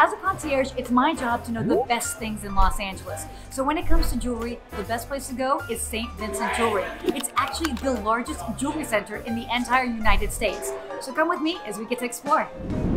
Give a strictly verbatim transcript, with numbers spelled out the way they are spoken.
as a concierge, it's my job to know the best things in Los Angeles. So when it comes to jewelry, the best place to go is Saint Vincent Jewelry. It's actually the largest jewelry center in the entire United States. So come with me as we get to explore.